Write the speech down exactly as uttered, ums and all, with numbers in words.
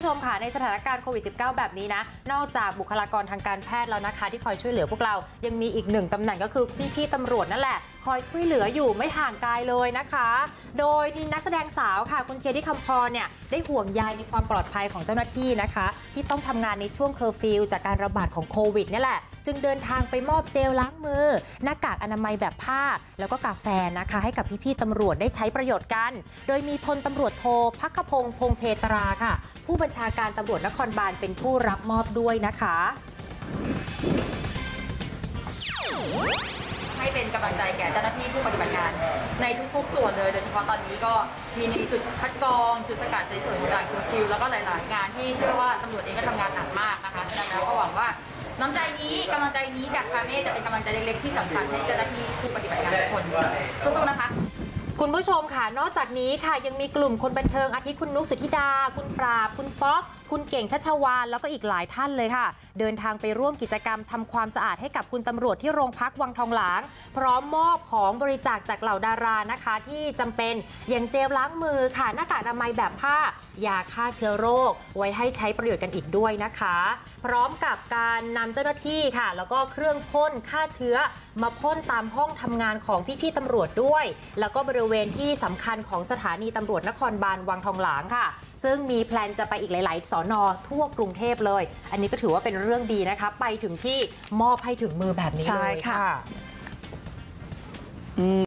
ชมค่ะในสถานการณ์โควิด สิบเก้า แบบนี้นะนอกจากบุคลากรทางการแพทย์แล้วนะคะที่คอยช่วยเหลือพวกเรายังมีอีกหนึ่งตำแหน่งก็คือพี่ๆตำรวจนั่นแหละคอยช่วยเหลืออยู่ไม่ห่างไกลเลยนะคะโดยที่นักแสดงสาวค่ะคุณเชียร์ที่คำพรเนี่ยได้ห่วงใยในความปลอดภัยของเจ้าหน้าที่นะคะที่ต้องทำงานในช่วงเคอร์ฟิวจากการระบาดของโควิดนี่แหละจึงเดินทางไปมอบเจลล้างมือหน้ากากอนามัยแบบผ้าแล้วก็กาแฟนะคะให้กับพี่ๆตำรวจได้ใช้ประโยชน์กันโดยมีพลตำรวจโทภัคพงษ์พงเพตราค่ะผู้บัญชาการตำรวจนครบาลเป็นผู้รับมอบด้วยนะคะให้เป็นกำลังใจแก่เจ้าหน้าที่ผู้ปฏิบัติงานในทุกๆส่วนเลยโดยเฉพาะตอนนี้ก็มีในจุดคัดกรองจุดสกัดในส่วนของการคิวคิวแล้วก็หลายๆงานที่เชื่อว่าตำรวจเองก็ทำงานหนักมากนะคะฉะนั้นแล้วก็หวังว่าน้ำใจนี้กำลังใจนี้จากคาเม่จะเป็นกำลังใจเล็กๆที่สำคัญให้เจ้าหน้าที่ผู้ปฏิบัติงานทุกคนสู้ๆนะคะคุณผู้ชมค่ะนอกจากนี้ค่ะยังมีกลุ่มคนบันเทิงอาทิคุณนุกสุธิดาคุณปราบคุณป๊อกคุณเก่งทัชวาลแล้วก็อีกหลายท่านเลยค่ะเดินทางไปร่วมกิจกรรมทำความสะอาดให้กับคุณตำรวจที่โรงพักวังทองหลางพร้อมมอบของบริจาคจากเหล่าดารานะคะที่จำเป็นอย่างเจลล้างมือค่ะหน้ากากอนามัยแบบผ้ายาฆ่าเชื้อโรคไว้ให้ใช้ประโยชน์กันอีกด้วยนะคะพร้อมกับการนำเจ้าหน้าที่ค่ะแล้วก็เครื่องพ่นฆ่าเชื้อมาพ่นตามห้องทำงานของพี่ๆตำรวจด้วยแล้วก็บริเวณที่สำคัญของสถานีตำรวจนครบาลวังทองหลางค่ะซึ่งมีแพลนจะไปอีกหลายๆสน.ทั่วกรุงเทพเลยอันนี้ก็ถือว่าเป็นเรื่องดีนะคะไปถึงที่มอบให้ถึงมือแบบนี้เลยค่ะ